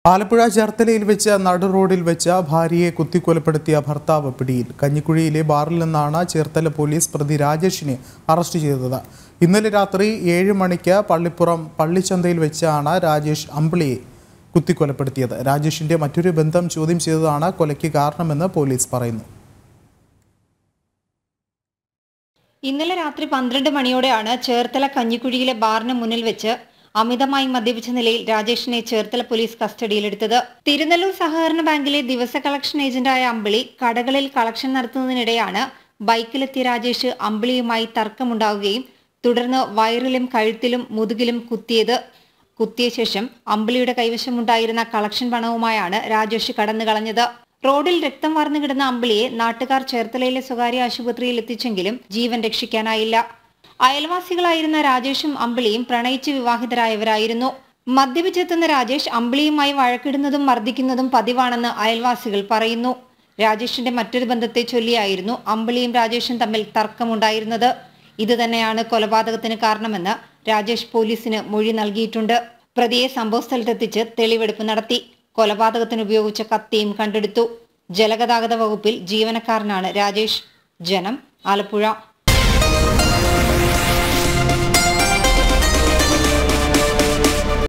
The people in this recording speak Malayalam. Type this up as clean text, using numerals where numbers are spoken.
ആലപ്പുഴ ചേർത്തലയിൽ വെച്ച് നടു റോഡിൽ വെച്ച് ഭാര്യയെ കുത്തിക്കൊലപ്പെടുത്തിയ ഭർത്താവ് പിടിയിൽ. കഞ്ഞിക്കുഴിയിലെ ബാറിൽ നിന്നാണ് ചേർത്തല പോലീസ് പ്രതി രാജേഷിനെ അറസ്റ്റ് ചെയ്തത്. ഇന്നലെ രാത്രി 7 മണിക്ക് പള്ളിപ്പുറം പള്ളിച്ചന്തയിൽ വെച്ചാണ് രാജേഷ് അമ്പിളിയെ കുത്തിക്കൊലപ്പെടുത്തിയത്. രാജേഷിന്റെ മറ്റൊരു ബന്ധം ചോദ്യം ചെയ്തതാണ് കൊലയ്ക്ക് കാരണമെന്ന് പോലീസ് പറയുന്നു. ഇന്നലെ രാത്രി 12 മണിയോടെയാണ് ചേർത്തല കഞ്ഞിക്കുഴിയിലെ ബാറിന് മുന്നിൽ വെച്ച് അമിതമായി മദ്യപിച്ച നിലയിൽ രാജേഷിനെ ചേർത്തല പോലീസ് കസ്റ്റഡിയിലെടുത്തത്. തിരുനെല്ലൂർ സഹകരണ ബാങ്കിലെ ദിവസ കളക്ഷൻ ഏജന്റായ അമ്പിളി കടകളിൽ കളക്ഷൻ നടത്തുന്നതിനിടെയാണ് ബൈക്കിലെത്തിയ രാജേഷ് അമ്പിളിയുമായി തർക്കമുണ്ടാവുകയും തുടർന്ന് വയറിലും കഴുത്തിലും മുതുകിലും കുത്തിയ ശേഷം അമ്പിളിയുടെ കൈവശമുണ്ടായിരുന്ന കളക്ഷൻ പണവുമായാണ് രാജേഷ് കടന്നു കളഞ്ഞത്. റോഡിൽ രക്തം വാർന്നു കിടന്ന അമ്പിളിയെ നാട്ടുകാർ ചേർത്തലയിലെ സ്വകാര്യ ആശുപത്രിയിൽ എത്തിച്ചെങ്കിലും ജീവൻ രക്ഷിക്കാനായില്ല. അയൽവാസികളായിരുന്ന രാജേഷും അമ്പിളിയും പ്രണയിച്ച് വിവാഹിതരായവരായിരുന്നു. മദ്യപിച്ചെത്തുന്ന രാജേഷ് അമ്പിളിയുമായി വഴക്കിടുന്നതും മർദ്ദിക്കുന്നതും പതിവാണെന്ന് അയൽവാസികൾ പറയുന്നു. രാജേഷിന്റെ മറ്റൊരു ബന്ധത്തെ ചൊല്ലിയായിരുന്നു അമ്പിളിയും രാജേഷും തമ്മിൽ തർക്കമുണ്ടായിരുന്നത്. ഇതുതന്നെയാണ് കൊലപാതകത്തിന് കാരണമെന്ന് രാജേഷ് പോലീസിന് മൊഴി നൽകിയിട്ടുണ്ട്. പ്രതിയെ സംഭവസ്ഥലത്തെത്തിച്ച് തെളിവെടുപ്പ് നടത്തി. കൊലപാതകത്തിന് ഉപയോഗിച്ച കത്തിയും കണ്ടെടുത്തു. ജലഗതാഗത വകുപ്പിൽ ജീവനക്കാരനാണ് രാജേഷ്. ജനം, ആലപ്പുഴ.